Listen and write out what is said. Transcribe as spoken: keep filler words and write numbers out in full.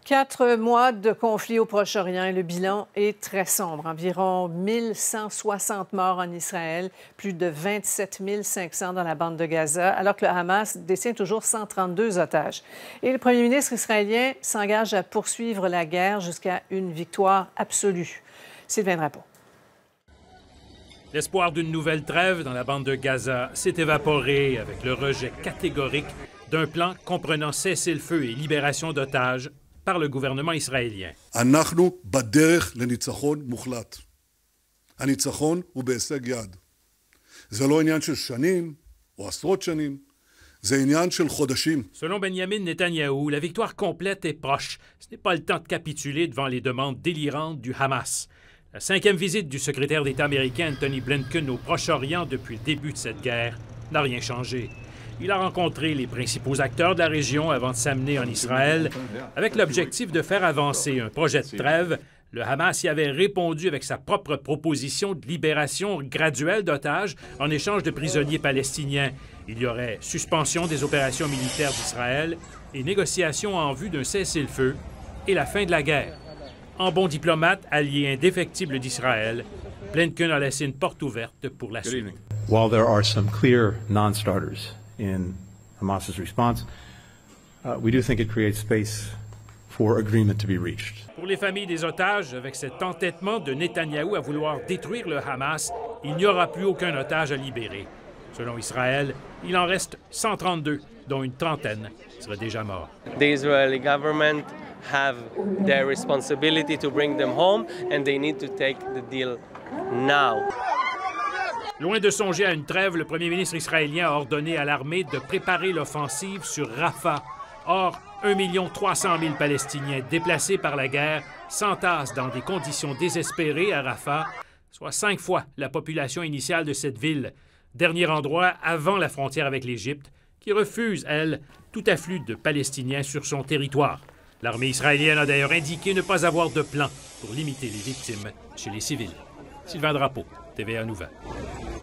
Quatre mois de conflit au Proche-Orient et le bilan est très sombre. Environ mille cent soixante morts en Israël, plus de vingt-sept mille cinq cents dans la bande de Gaza, alors que le Hamas détient toujours cent trente-deux otages. Et le premier ministre israélien s'engage à poursuivre la guerre jusqu'à une victoire absolue. Sylvain Drapeau. L'espoir d'une nouvelle trêve dans la bande de Gaza s'est évaporé avec le rejet catégorique d'un plan comprenant cessez-le-feu et libération d'otages par le gouvernement israélien. אנחנו בדרך לניצחון מוחלט. הניצחון הוא בהישג יד. זה לא עניין של שנים או עשרות שנים, זה עניין של חודשים. Selon Benjamin Netanyahou, la victoire complète est proche. Ce n'est pas le temps de capituler devant les demandes délirantes du Hamas. La cinquième visite du secrétaire d'État américain Antony Blinken au Proche-Orient depuis le début de cette guerre n'a rien changé. Il a rencontré les principaux acteurs de la région avant de s'amener en Israël avec l'objectif de faire avancer un projet de trêve. Le Hamas y avait répondu avec sa propre proposition de libération graduelle d'otages en échange de prisonniers palestiniens. Il y aurait suspension des opérations militaires d'Israël et négociations en vue d'un cessez-le-feu et la fin de la guerre. En bon diplomate, allié indéfectible d'Israël, Blinken a laissé une porte ouverte pour la suite. While there are some clear non-starters in Hamas's response, uh, we do think it creates space for agreement to be reached. Pour les familles des otages, avec cet entêtement de Netanyahou à vouloir détruire le Hamas, il n'y aura plus aucun otage à libérer. Selon Israël, il en reste cent trente-deux, dont une trentaine seraient déjà morts. The Israeli government have their responsibility to bring them home and they need to take the deal now. Loin de songer à une trêve, le premier ministre israélien a ordonné à l'armée de préparer l'offensive sur Rafah. Or, un million trois cent mille Palestiniens déplacés par la guerre s'entassent dans des conditions désespérées à Rafah, soit cinq fois la population initiale de cette ville, dernier endroit avant la frontière avec l'Égypte, qui refuse, elle, tout afflux de Palestiniens sur son territoire. L'armée israélienne a d'ailleurs indiqué ne pas avoir de plan pour limiter les victimes chez les civils. Sylvain Drapeau, T V A Nouvelles.